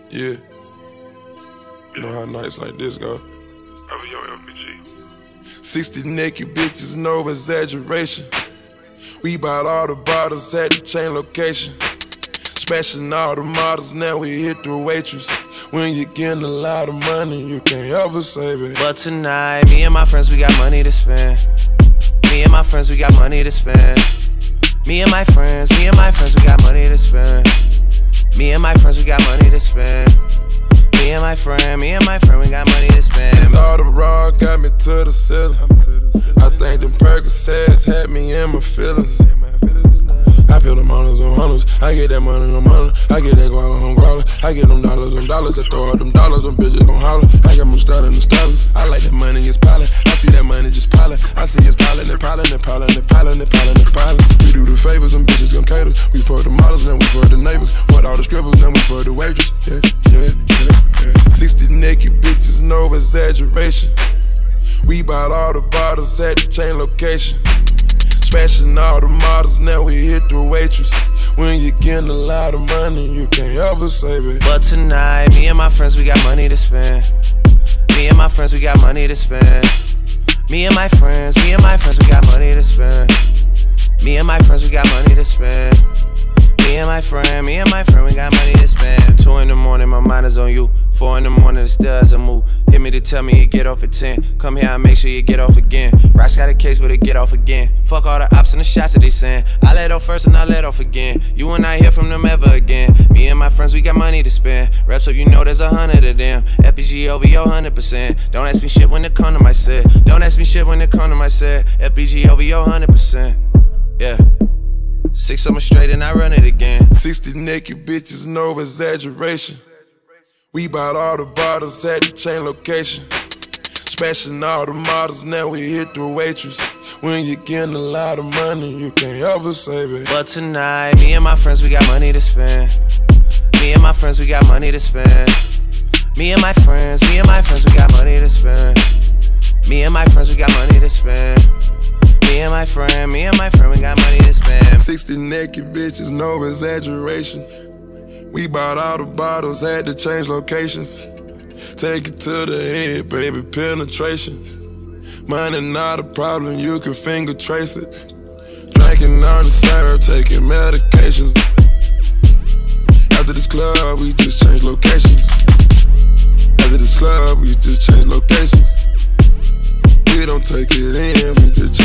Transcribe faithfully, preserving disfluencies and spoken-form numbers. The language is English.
Yeah. You know how nights like this go. Over your L P G. sixty naked bitches, no exaggeration. We bought all the bottles at the chain location. Smashing all the models, now we hit the waitress. When you're getting a lot of money, you can't ever save it. But tonight, me and my friends, we got money to spend. Me and my friends, we got money to spend. Me and my friends, me and my friends, we got money to spend. Me and my friends, we got money to spend. Me and my friend, me and my friend, we got money to spend. Started raw, got me to the ceiling. I think them Percocets had me in my feelings. I feel them hundreds on hundreds. I get that money on money. I get that guala on guala. I get them dollars on dollars. I throw out them dollars, them bitches gon' holler. I got them starting the stylers. I like that money, it's piling. I see that money just piling. I see it's piling and piling and piling and piling and piling and piling. We do the favors, them bitches gon' cater. We for the models, then we for the neighbors. For all the scribbles, then we for the waitress. Yeah, yeah, yeah, yeah. sixty naked bitches, no exaggeration. We bought all the bottles at the chain location. Smashing all the models, now we hit the waitress. When you're getting a lot of money, you can't ever save it. But tonight, me and my friends, we got money to spend. Me and my friends, we got money to spend. Me and my friends, me and my friends, we got money to spend. Me and my friends, we got money to spend. Me and my friend, me and my friend, we got money to spend. Two in the morning, my mind is on you. Four in the morning, it still doesn't move. Hit me to tell me you get off at ten. Come here, I make sure you get off again. Rocks got a case, but it get off again. Fuck all the ops and the shots that they send. I let off first and I let off again. You will not hear from them ever again. Me and my friends, we got money to spend. Reps so you know there's a hundred of them. F P G over your hundred percent. Don't ask me shit when it come to my set. Don't ask me shit when it come to my set. F P G over your hundred percent. Yeah. Six of them straight and I run it again. sixty naked bitches, no exaggeration. We bought all the bottles at the chain location. Smashing all the models, now we hit the waitress. When you're getting a lot of money, you can't ever save it. But tonight, me and my friends, we got money to spend. Me and my friends, we got money to spend. Me and my friends, me and my friends, we got money to spend. Me and my friends, we got money to spend. Me and my friend, me and my friend, we got money to spend. sixty naked bitches, no exaggeration. We bought all the bottles, had to change locations. Take it to the head, baby, penetration. Money not a problem, you can finger trace it. Drinking on the syrup, taking medications. After this club, we just change locations. After this club, we just change locations. We don't take it in, we just